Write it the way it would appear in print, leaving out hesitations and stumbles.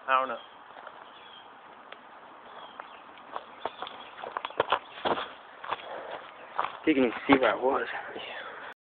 I don't know. You can see where I was. Yeah.